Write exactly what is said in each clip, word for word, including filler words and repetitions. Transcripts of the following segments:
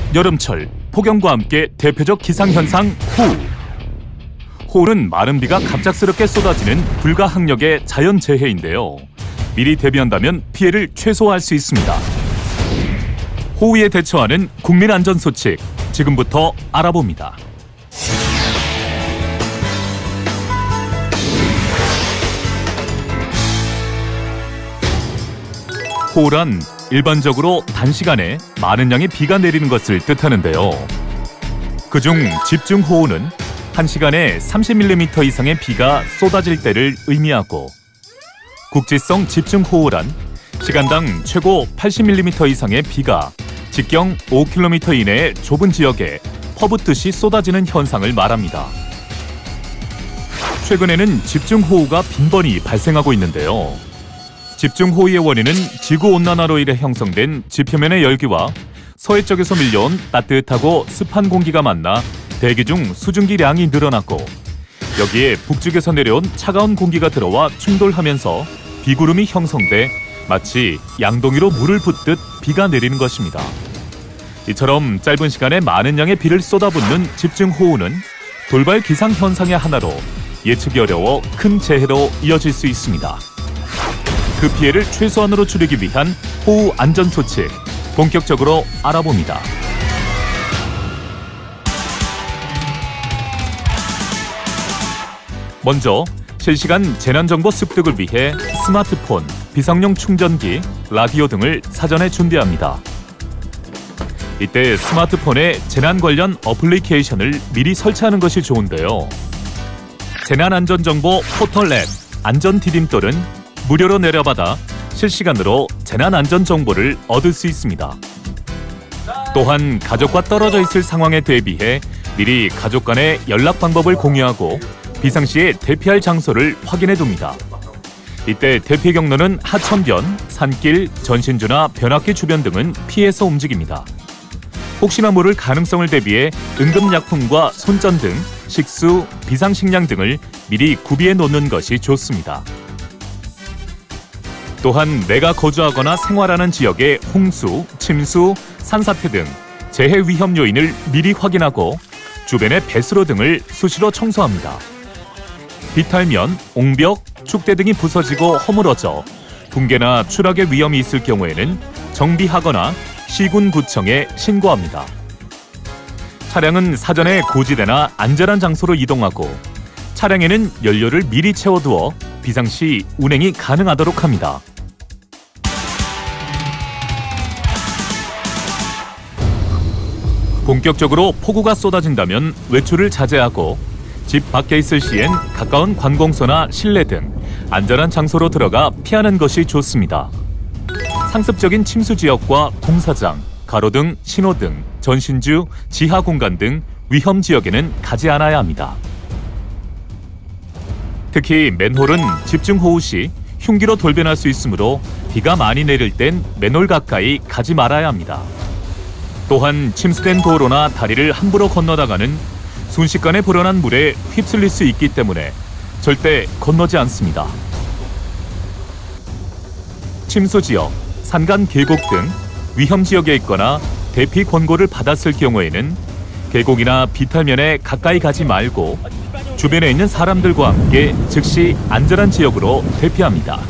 여름철 폭염과 함께 대표적 기상현상 호우. 호우는 마른 비가 갑작스럽게 쏟아지는 불가항력의 자연재해인데요. 미리 대비한다면 피해를 최소화할 수 있습니다. 호우에 대처하는 국민안전수칙, 지금부터 알아봅니다. 호우란 일반적으로 단시간에 많은 양의 비가 내리는 것을 뜻하는데요. 그중 집중호우는 한 시간에 삼십 밀리미터 이상의 비가 쏟아질 때를 의미하고, 국지성 집중호우란 시간당 최고 팔십 밀리미터 이상의 비가 직경 오 킬로미터 이내의 좁은 지역에 퍼붓듯이 쏟아지는 현상을 말합니다. 최근에는 집중호우가 빈번히 발생하고 있는데요. 집중호우의 원인은 지구온난화로 인해 형성된 지표면의 열기와 서해 쪽에서 밀려온 따뜻하고 습한 공기가 만나 대기 중 수증기량이 늘어났고, 여기에 북쪽에서 내려온 차가운 공기가 들어와 충돌하면서 비구름이 형성돼 마치 양동이로 물을 붓듯 비가 내리는 것입니다. 이처럼 짧은 시간에 많은 양의 비를 쏟아붓는 집중호우는 돌발 기상현상의 하나로 예측이 어려워 큰 재해로 이어질 수 있습니다. 그 피해를 최소한으로 줄이기 위한 호우 안전수칙, 본격적으로 알아봅니다. 먼저 실시간 재난정보 습득을 위해 스마트폰, 비상용 충전기, 라디오 등을 사전에 준비합니다. 이때 스마트폰에 재난 관련 어플리케이션을 미리 설치하는 것이 좋은데요. 재난안전정보 포털 앱 안전디딤돌은 무료로 내려받아 실시간으로 재난안전 정보를 얻을 수 있습니다. 또한 가족과 떨어져 있을 상황에 대비해 미리 가족 간의 연락 방법을 공유하고 비상시에 대피할 장소를 확인해 둡니다. 이때 대피 경로는 하천변, 산길, 전신주나 변압기 주변 등은 피해서 움직입니다. 혹시나 모를 가능성을 대비해 응급약품과 손전 등 식수, 비상식량 등을 미리 구비해 놓는 것이 좋습니다. 또한 내가 거주하거나 생활하는 지역의 홍수, 침수, 산사태 등 재해 위험 요인을 미리 확인하고 주변의 배수로 등을 수시로 청소합니다. 비탈면, 옹벽, 축대 등이 부서지고 허물어져 붕괴나 추락의 위험이 있을 경우에는 정비하거나 시군구청에 신고합니다. 차량은 사전에 고지대나 안전한 장소로 이동하고 차량에는 연료를 미리 채워두어 비상시 운행이 가능하도록 합니다. 본격적으로 폭우가 쏟아진다면 외출을 자제하고 집 밖에 있을 시엔 가까운 관공서나 실내 등 안전한 장소로 들어가 피하는 것이 좋습니다. 상습적인 침수 지역과 공사장, 가로등, 신호등, 전신주, 지하 공간 등 위험 지역에는 가지 않아야 합니다. 특히 맨홀은 집중호우 시 흉기로 돌변할 수 있으므로 비가 많이 내릴 땐 맨홀 가까이 가지 말아야 합니다. 또한 침수된 도로나 다리를 함부로 건너다가는 순식간에 불어난 물에 휩쓸릴 수 있기 때문에 절대 건너지 않습니다. 침수 지역, 산간 계곡 등 위험 지역에 있거나 대피 권고를 받았을 경우에는 계곡이나 비탈면에 가까이 가지 말고 주변에 있는 사람들과 함께 즉시 안전한 지역으로 대피합니다.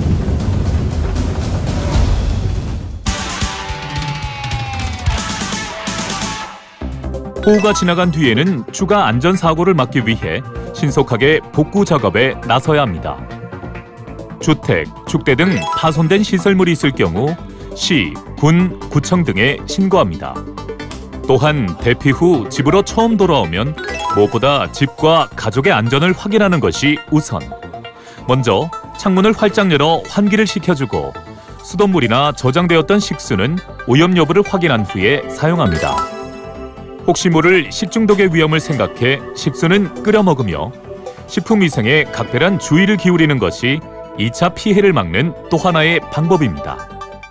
호우가 지나간 뒤에는 추가 안전사고를 막기 위해 신속하게 복구 작업에 나서야 합니다. 주택, 축대 등 파손된 시설물이 있을 경우 시, 군, 구청 등에 신고합니다. 또한 대피 후 집으로 처음 돌아오면 무엇보다 집과 가족의 안전을 확인하는 것이 우선. 먼저 창문을 활짝 열어 환기를 시켜주고 수돗물이나 저장되었던 식수는 오염 여부를 확인한 후에 사용합니다. 혹시 모를 식중독의 위험을 생각해 식수는 끓여 먹으며 식품위생에 각별한 주의를 기울이는 것이 이 차 피해를 막는 또 하나의 방법입니다.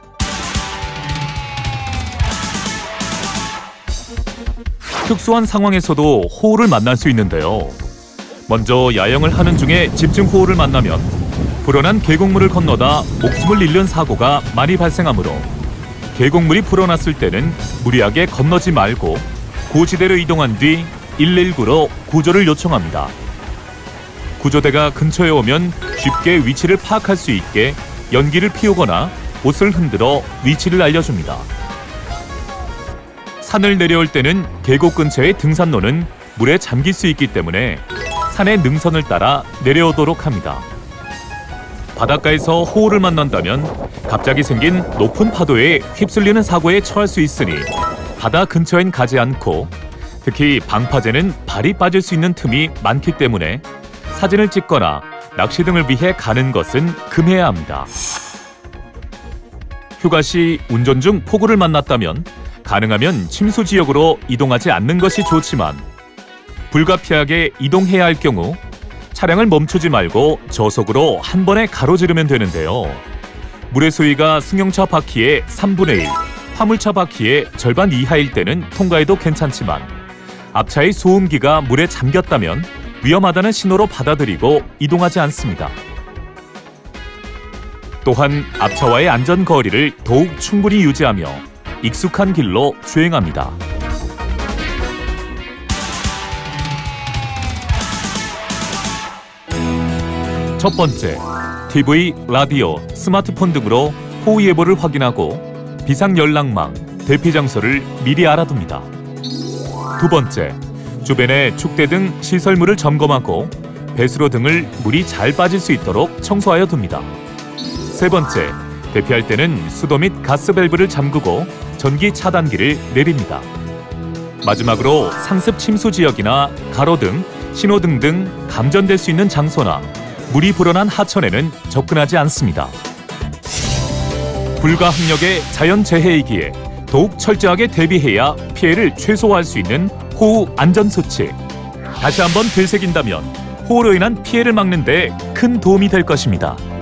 특수한 상황에서도 호우를 만날 수 있는데요. 먼저 야영을 하는 중에 집중호우를 만나면 불어난 계곡물을 건너다 목숨을 잃는 사고가 많이 발생하므로 계곡물이 불어났을 때는 무리하게 건너지 말고 고지대로 이동한 뒤 일일구로 구조를 요청합니다. 구조대가 근처에 오면 쉽게 위치를 파악할 수 있게 연기를 피우거나 옷을 흔들어 위치를 알려줍니다. 산을 내려올 때는 계곡 근처의 등산로는 물에 잠길 수 있기 때문에 산의 능선을 따라 내려오도록 합니다. 바닷가에서 호우를 만난다면 갑자기 생긴 높은 파도에 휩쓸리는 사고에 처할 수 있으니 바다 근처엔 가지 않고, 특히 방파제는 발이 빠질 수 있는 틈이 많기 때문에 사진을 찍거나 낚시 등을 위해 가는 것은 금해야 합니다. 휴가 시 운전 중 폭우를 만났다면 가능하면 침수 지역으로 이동하지 않는 것이 좋지만, 불가피하게 이동해야 할 경우 차량을 멈추지 말고 저속으로 한 번에 가로지르면 되는데요. 물의 수위가 승용차 바퀴의 삼분의 일, 화물차 바퀴의 절반 이하일 때는 통과해도 괜찮지만, 앞차의 소음기가 물에 잠겼다면 위험하다는 신호로 받아들이고 이동하지 않습니다. 또한 앞차와의 안전 거리를 더욱 충분히 유지하며 익숙한 길로 주행합니다. 첫 번째, 티비, 라디오, 스마트폰 등으로 호우 예보를 확인하고 비상 연락망, 대피 장소를 미리 알아둡니다. 두 번째, 주변의 축대 등 시설물을 점검하고 배수로 등을 물이 잘 빠질 수 있도록 청소하여 둡니다. 세 번째, 대피할 때는 수도 및 가스 밸브를 잠그고 전기 차단기를 내립니다. 마지막으로 상습 침수 지역이나 가로등, 신호등 등 감전될 수 있는 장소나 물이 불어난 하천에는 접근하지 않습니다. 불가항력의 자연재해이기에 더욱 철저하게 대비해야 피해를 최소화할 수 있는 호우 안전수칙. 다시 한번 되새긴다면 호우로 인한 피해를 막는 데 큰 도움이 될 것입니다.